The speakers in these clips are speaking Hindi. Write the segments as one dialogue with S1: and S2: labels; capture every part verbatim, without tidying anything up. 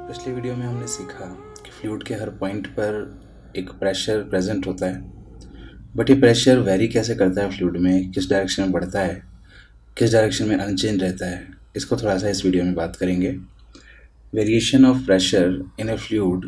S1: पिछली वीडियो में हमने सीखा कि फ्लूइड के हर पॉइंट पर एक प्रेशर प्रेजेंट होता है, बट ये प्रेशर वेरी कैसे करता है फ्लूइड में, किस डायरेक्शन में बढ़ता है, किस डायरेक्शन में अनचेंज रहता है, इसको थोड़ा सा इस वीडियो में बात करेंगे। Variation of pressure in a fluid.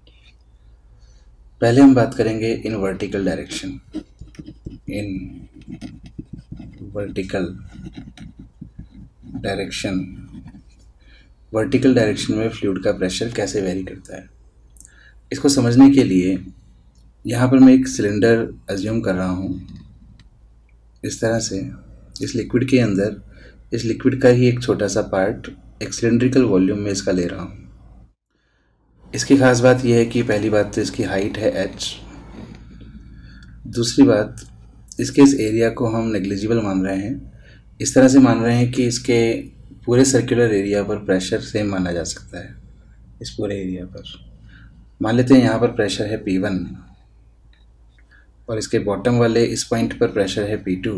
S1: पहले हम बात करेंगे in vertical direction. In vertical direction vertical direction में फ्लूइड का प्रेशर कैसे वेरी करता है, इसको समझने के लिए यहाँ पर मैं एक सिलेंडर अज्यूम कर रहा हूँ। इस तरह से इस लिक्विड के अंदर इस लिक्विड का ही एक छोटा सा पार्ट एक सिलेंड्रिकल वॉल्यूम में इसका ले रहा हूँ। इसकी खास बात यह है कि पहली बात तो इसकी हाइट है h। दूसरी बात, इसके इस एरिया को हम नेग्लिजिबल मान रहे हैं। इस तरह से मान रहे हैं कि इसके पूरे सर्कुलर एरिया पर प्रेशर सेम माना जा सकता है। इस पूरे एरिया पर मान लेते हैं यहाँ पर प्रेशर है पी वन और इसके बॉटम वाले इस पॉइंट पर प्रेशर है पी टू।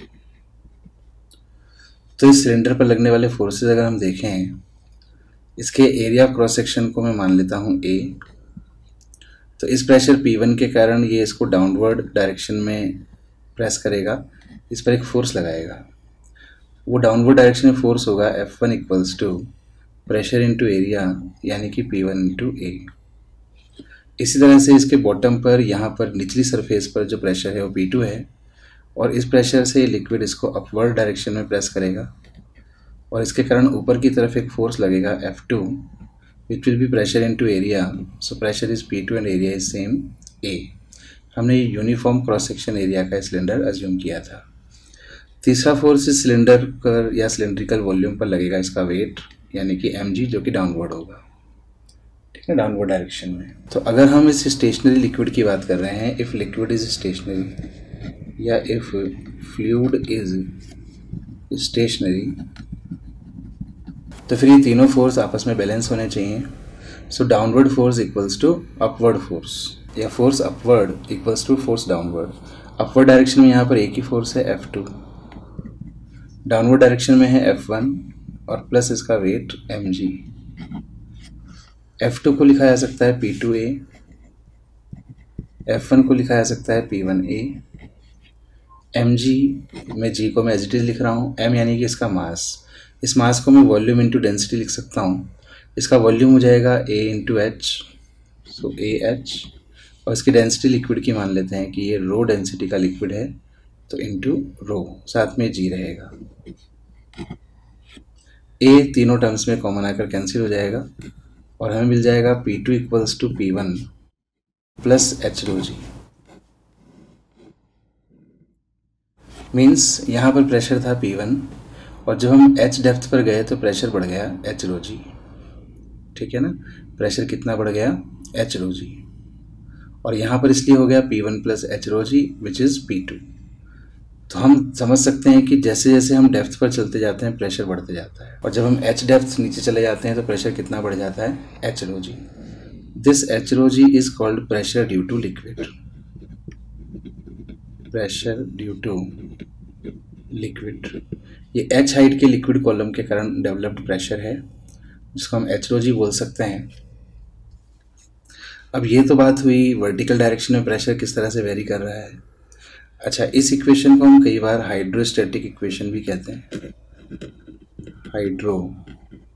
S1: तो इस सिलेंडर पर लगने वाले फोर्सेस अगर हम देखें, इसके एरिया ऑफ क्रॉस सेक्शन को मैं मान लेता हूँ ए। तो इस प्रेशर पी वन के कारण ये इसको डाउनवर्ड डायरेक्शन में प्रेस करेगा, इस पर एक फोर्स लगाएगा। वो डाउनवर्ड डायरेक्शन में फोर्स होगा F one equals to pressure into area, यानी कि पी वन इंटू ए। इसी तरह से इसके बॉटम पर यहाँ पर निचली सरफेस पर जो प्रेशर है वो पी टू है और इस प्रेशर से लिक्विड इसको अपवर्ड डायरेक्शन में प्रेस करेगा और इसके कारण ऊपर की तरफ एक फोर्स लगेगा F two which will be pressure into area. So pressure is P two and area is same A. हमने यूनिफॉर्म क्रॉस सेक्शन एरिया का सिलेंडर अज्यूम किया था। तीसरा फोर्स इस सिलेंडर पर या सिलेंड्रिकल वॉल्यूम पर लगेगा इसका वेट, यानी कि एम जी, जो कि डाउनवर्ड होगा, ठीक है, डाउनवर्ड डायरेक्शन में। तो अगर हम इस स्टेशनरी लिक्विड की बात कर रहे हैं, इफ़ लिक्विड इज स्टेशनरी या इफ फ्लूइड इज स्टेशनरी, तो फिर ये तीनों फोर्स आपस में बैलेंस होने चाहिए। So downward force equals to upward force या force upward equals to force downward. Upward direction में यहाँ पर एक ही फोर्स है एफ टू, डाउनवर्ड डायरेक्शन में है एफ वन और प्लस इसका weight M G. F two को लिखा जा सकता है P two A, F one को लिखा जा सकता है P one A, M G में जी को मैं एज इट इज लिख रहा हूँ, एम यानी कि इसका मास। इस मास को मैं वॉल्यूम इंटू डेंसिटी लिख सकता हूँ। इसका वॉल्यूम हो जाएगा A into H, so A H, और इसकी डेंसिटी लिक्विड की मान लेते हैं कि ये रो डेंसिटी का लिक्विड है, तो इंटू रो, साथ में जी रहेगा। ए तीनों टर्म्स में कॉमन आकर कैंसिल हो जाएगा और हमें मिल जाएगा P two equals to P one plus H rho G. Means यहाँ पर प्रेशर था पी वन और जब हम एच डेप्थ पर गए तो प्रेशर बढ़ गया एच रो जी, ठीक है ना। प्रेशर कितना बढ़ गया, एच रो जी, और यहाँ पर इसलिए हो गया P one plus H rho G which is P two. तो हम समझ सकते हैं कि जैसे जैसे हम डेप्थ पर चलते जाते हैं प्रेशर बढ़ते जाता है, और जब हम एच डेप्थ नीचे चले जाते हैं तो प्रेशर कितना बढ़ जाता है, H rho G. This H rho G is called pressure due to liquid. Pressure due to liquid, ये एच हाइट के लिक्विड कॉलम के कारण डेवलप्ड प्रेशर है, जिसको हम एच रो जी बोल सकते हैं। अब ये तो बात हुई वर्टिकल डायरेक्शन में प्रेशर किस तरह से वेरी कर रहा है। अच्छा, इस इक्वेशन को हम कई बार हाइड्रोस्टैटिक इक्वेशन भी कहते हैं। Hydrostatic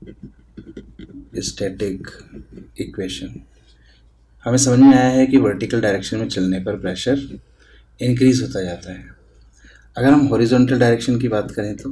S1: equation. हमें समझ में आया है कि वर्टिकल डायरेक्शन में चलने पर प्रेशर इंक्रीज होता जाता है। अगर हम हॉरिजॉन्टल डायरेक्शन की बात करें तो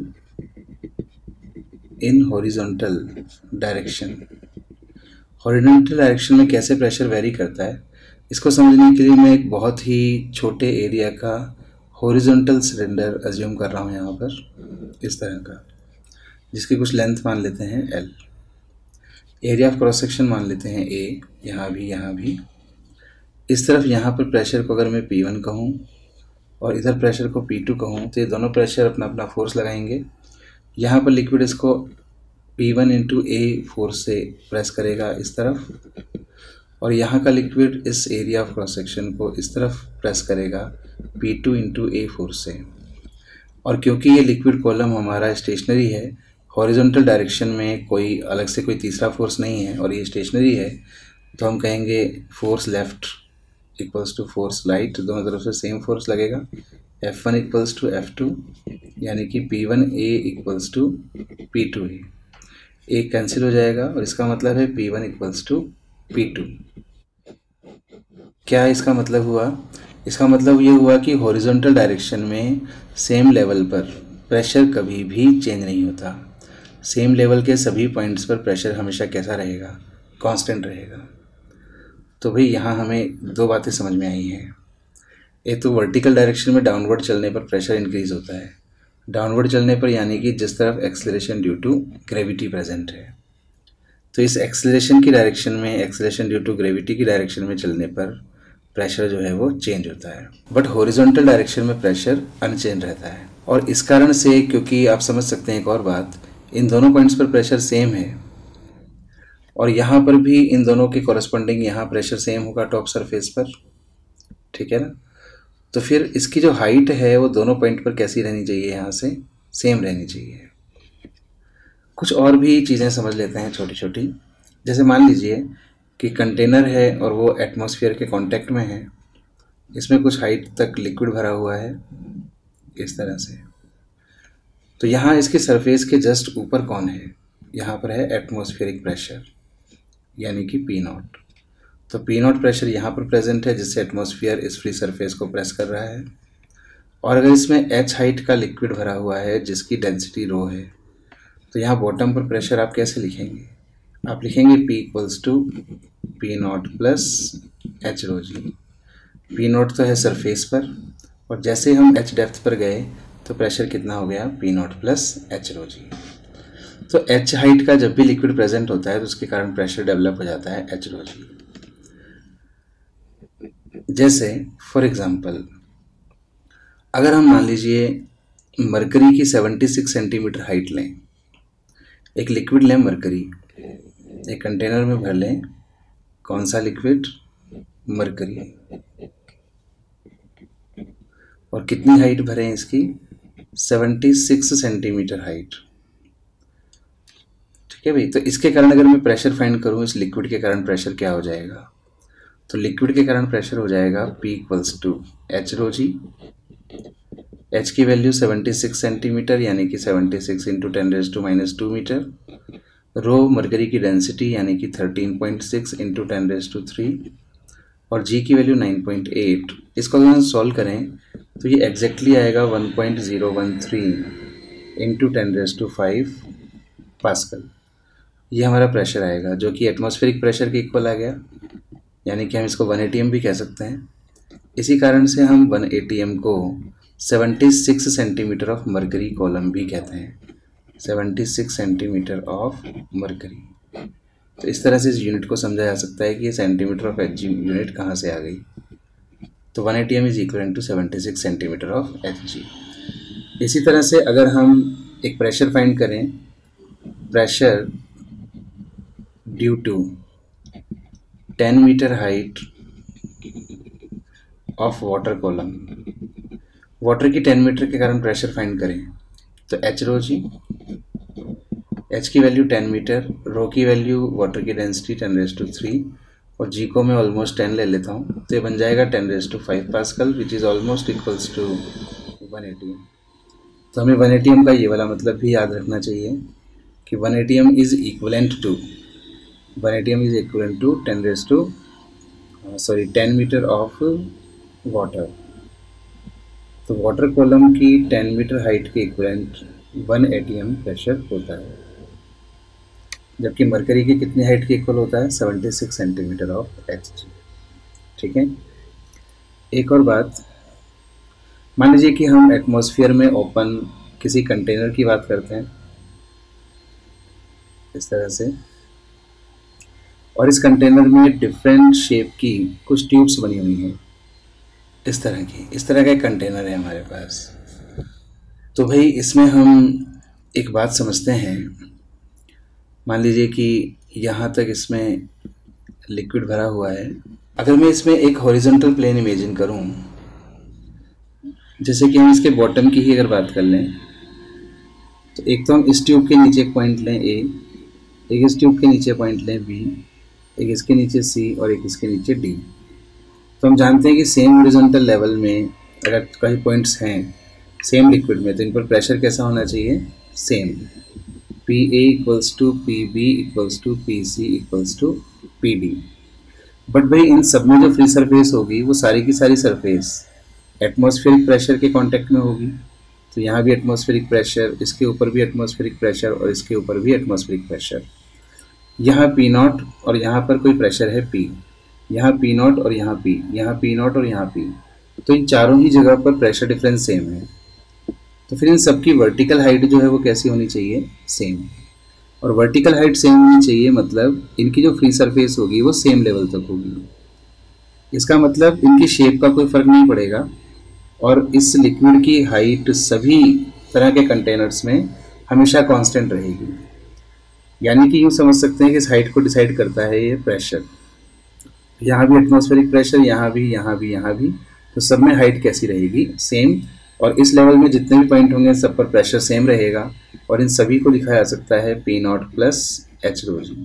S1: in horizontal direction horizontal direction में कैसे प्रेशर वेरी करता है, इसको समझने के लिए मैं एक बहुत ही छोटे एरिया का हॉरिजॉन्टल सिलेंडर अज्यूम कर रहा हूँ यहाँ पर, इस तरह का, जिसकी कुछ लेंथ मान लेते हैं L. Area of cross section मान लेते हैं ए, यहाँ भी यहाँ भी। इस तरफ यहाँ पर प्रेशर को अगर मैं पी वन कहूँ और इधर प्रेशर को पी टू कहूँ, तो ये दोनों प्रेशर अपना अपना फोर्स लगाएंगे। यहाँ पर लिक्विड इसको P one into A force से प्रेस करेगा इस तरफ, और यहाँ का लिक्विड इस एरिया ऑफ क्रॉस सेक्शन को इस तरफ प्रेस करेगा P two into A force से। और क्योंकि ये लिक्विड कॉलम हमारा स्टेशनरी है, हॉरिजॉन्टल डायरेक्शन में कोई अलग से कोई तीसरा फोर्स नहीं है और ये स्टेशनरी है, तो हम कहेंगे force left equals to force right, दोनों तरफ से सेम फोर्स लगेगा। F one equals to F two, यानी कि P one A equals to P two A, एक कैंसिल हो जाएगा और इसका मतलब है P one equals to P two. क्या इसका मतलब हुआ? इसका मतलब ये हुआ कि हॉरिजॉन्टल डायरेक्शन में सेम लेवल पर प्रेशर कभी भी चेंज नहीं होता। सेम लेवल के सभी पॉइंट्स पर प्रेशर हमेशा कैसा रहेगा? कांस्टेंट रहेगा। तो भाई यहाँ हमें दो बातें समझ में आई हैं। एक तो वर्टिकल डायरेक्शन में डाउनवर्ड चलने पर प्रेशर इंक्रीज होता है, डाउनवर्ड चलने पर यानी कि जिस तरफ acceleration due to gravity present है। तो इस एक्सेलरेशन की डायरेक्शन में, एक्सेलरेशन ड्यू टू ग्रेविटी की डायरेक्शन में चलने पर प्रेशर जो है वो चेंज होता है, बट हॉरिजॉन्टल डायरेक्शन में प्रेशर अनचेंज रहता है। और इस कारण से, क्योंकि आप समझ सकते हैं एक और बात, इन दोनों पॉइंट्स पर प्रेशर सेम है और यहाँ पर भी इन दोनों के कॉरस्पॉन्डिंग यहाँ प्रेशर सेम होगा टॉप सरफेस पर, ठीक है ना। तो फिर इसकी जो हाइट है वो दोनों पॉइंट पर कैसी रहनी चाहिए? यहाँ से सेम रहनी चाहिए। कुछ और भी चीज़ें समझ लेते हैं छोटी छोटी। जैसे मान लीजिए कि कंटेनर है और वो एटमॉस्फेयर के कांटेक्ट में है, इसमें कुछ हाइट तक लिक्विड भरा हुआ है इस तरह से। तो यहाँ इसके सरफेस के जस्ट ऊपर कौन है? यहाँ पर है एटमॉस्फेरिक प्रेशर, यानी कि पी नॉट। तो पी नॉट प्रेशर यहाँ पर प्रेजेंट है, जिससे एटमॉस्फेयर इस फ्री सरफेस को प्रेस कर रहा है। और अगर इसमें एच हाइट का लिक्विड भरा हुआ है जिसकी डेंसिटी रो है, तो यहाँ बॉटम पर प्रेशर आप कैसे लिखेंगे? आप लिखेंगे P equals to P naught plus H rho G. P naught तो है सरफेस पर, और जैसे हम एच डेप्थ पर गए तो प्रेशर कितना हो गया? P naught plus H rho G. तो एच हाइट का जब भी लिक्विड प्रेजेंट होता है तो उसके कारण प्रेशर डेवलप हो जाता है एच रो जी। जैसे फॉर एग्जांपल, अगर हम मान लीजिए मरकरी की छिहत्तर सेंटीमीटर हाइट लें, एक लिक्विड लें मरकरी, एक कंटेनर में भर लें। कौन सा लिक्विड? मरकरी। और कितनी हाइट भरें इसकी? छिहत्तर सेंटीमीटर हाइट, ठीक है भाई। तो इसके कारण अगर मैं प्रेशर फाइंड करूं, इस लिक्विड के कारण प्रेशर क्या हो जाएगा? तो लिक्विड के कारण प्रेशर हो जाएगा P equals to H rho G. H की वैल्यू छिहत्तर सेंटीमीटर यानी कि छिहत्तर into ten raise to minus two metre. Rho mercury की डेंसिटी यानी कि thirteen point six into ten raise to three, और जी की वैल्यू नाइन पॉइंट एट। इसको अगर हम सॉल्व करें तो ये एग्जैक्टली आएगा one point zero one three into ten raise to five pascal. ये हमारा प्रेशर आएगा, जो कि एटमॉस्फेरिक प्रेशर के इक्वल आ गया, यानी कि हम इसको वन ए टी एम भी कह सकते हैं। इसी कारण से हम वन ए टी एम को छिहत्तर सेंटीमीटर ऑफ मरकरी कॉलम भी कहते हैं। छिहत्तर सेंटीमीटर ऑफ मरकरी। तो इस तरह से इस यूनिट को समझा जा सकता है कि ये centimetre of H G unit कहाँ से आ गई। तो one A T M is equal to छिहत्तर सेंटीमीटर ऑफ एच जी। इसी तरह से अगर हम एक प्रेशर फाइंड करें, pressure due to ten metre height of water column, water की टेन मीटर के कारण प्रेशर फाइंड करें तो एच रो जी। एच की वैल्यू टेन मीटर, रो की वैल्यू वाटर की density ten raise to three, और जी को मैं ऑलमोस्ट टेन ले लेता हूँ, तो ये बन जाएगा ten raise to five pascal, which is almost equals to one A T M. तो हमें वन ए टी एम का ये वाला मतलब भी याद रखना चाहिए कि one A T M is equivalent to one A T M is equivalent to ten raise to sorry ten metre of water. तो वाटर कॉलम की टेन मीटर हाइट के equivalent one A T M pressure होता है, जबकि मरकरी की कितनी हाइट के इक्वल होता है? छिहत्तर सेंटीमीटर ऑफ एच जी, ठीक है। एक और बात, मान लीजिए कि हम एटमॉस्फेयर में ओपन किसी कंटेनर की बात करते हैं इस तरह से, और इस कंटेनर में डिफरेंट शेप की कुछ ट्यूब्स बनी हुई हैं इस तरह की, इस तरह का एक कंटेनर है हमारे पास। तो भाई इसमें हम एक बात समझते हैं, मान लीजिए कि यहाँ तक इसमें लिक्विड भरा हुआ है। अगर मैं इसमें एक हॉरिजॉन्टल प्लेन इमेजिन करूँ, जैसे कि हम इसके बॉटम की ही अगर बात कर लें, तो एक तो हम इस ट्यूब के नीचे एक पॉइंट लें ए, एक इस ट्यूब के नीचे पॉइंट लें बी, एक इसके नीचे सी और एक इसके नीचे डी। तो हम जानते हैं कि सेम हॉरिजॉन्टल लेवल में अगर कई पॉइंट्स हैं सेम लिक्विड में तो इन पर प्रेशर कैसा होना चाहिए, same. P A equals to P B equals to P C equals to P D. But भाई इन सब में जो फ्री सरफेस होगी वो सारी की सारी सरफेस एटमॉस्फेरिक प्रेशर के कांटेक्ट में होगी। तो यहाँ भी एटमॉस्फेरिक प्रेशर, इसके ऊपर भी एटमॉस्फेरिक प्रेशर और इसके ऊपर भी एटमॉस्फेरिक प्रेशर। यहाँ पी नॉट और यहाँ पर कोई प्रेशर है पी, यहाँ पी नॉट और यहाँ पी, यहाँ पी नॉट और यहाँ पी। तो इन चारों ही जगह पर प्रेशर डिफरेंस सेम है। तो फिर इन सबकी वर्टिकल हाइट जो है वो कैसी होनी चाहिए, सेम। और वर्टिकल हाइट सेम होनी चाहिए मतलब इनकी जो फ्री सरफेस होगी वो सेम लेवल तक होगी। इसका मतलब इनकी शेप का कोई फर्क नहीं पड़ेगा और इस लिक्विड की हाइट सभी तरह के कंटेनर्स में हमेशा कांस्टेंट रहेगी। यानी कि यूँ समझ सकते हैं कि इस हाइट को डिसाइड करता है ये प्रेशर। यहाँ भी एटमॉस्फेरिक प्रेशर, यहाँ भी, यहाँ भी, यहाँ भी, तो सब में हाइट कैसी रहेगी, सेम। और इस लेवल में जितने भी पॉइंट होंगे सब पर प्रेशर सेम रहेगा और इन सभी को लिखा जा सकता है P naught plus H rho G.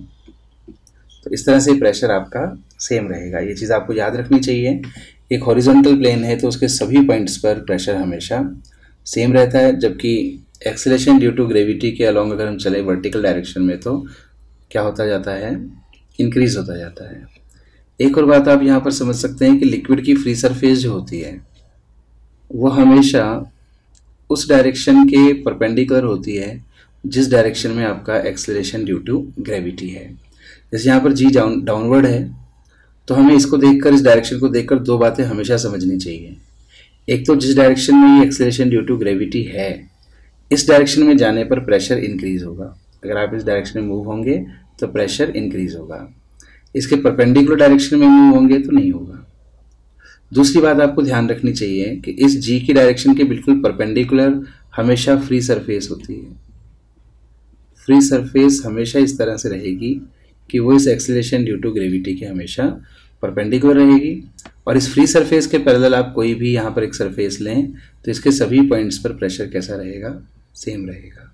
S1: तो इस तरह से प्रेशर आपका सेम रहेगा। ये चीज़ आपको याद रखनी चाहिए। एक हॉरिजॉन्टल प्लेन है तो उसके सभी पॉइंट्स पर प्रेशर हमेशा सेम रहता है, जबकि एक्सेलरेशन ड्यू टू ग्रेविटी के अलोंग अगर हम चले वर्टिकल डायरेक्शन में तो क्या होता जाता है, इंक्रीज होता जाता है। एक और बात आप यहाँ पर समझ सकते हैं कि लिक्विड की फ्री सरफेस जो होती है वो हमेशा उस डायरेक्शन के परपेंडिकुलर होती है जिस डायरेक्शन में आपका एक्सेलरेशन ड्यू टू ग्रेविटी है। जैसे यहाँ पर जी डाउन डाउनवर्ड है तो हमें इसको देखकर, इस डायरेक्शन को देखकर दो बातें हमेशा समझनी चाहिए। एक तो जिस डायरेक्शन में ये एक्सेलरेशन ड्यू टू ग्रेविटी है इस डायरेक्शन में जाने पर प्रेशर इंक्रीज होगा। अगर आप इस डायरेक्शन में मूव होंगे तो प्रेशर इंक्रीज होगा, इसके परपेंडिकुलर डायरेक्शन में मूव होंगे तो नहीं होगा। दूसरी बात आपको ध्यान रखनी चाहिए कि इस जी की डायरेक्शन के बिल्कुल परपेंडिकुलर हमेशा फ्री सरफेस होती है। फ्री सरफेस हमेशा इस तरह से रहेगी कि वो इस एक्सेलरेशन ड्यू टू ग्रेविटी के हमेशा परपेंडिकुलर रहेगी। और इस फ्री सरफेस के पैरेलल आप कोई भी यहाँ पर एक सरफेस लें तो इसके सभी पॉइंट्स पर प्रेशर कैसा रहेगा, सेम रहेगा।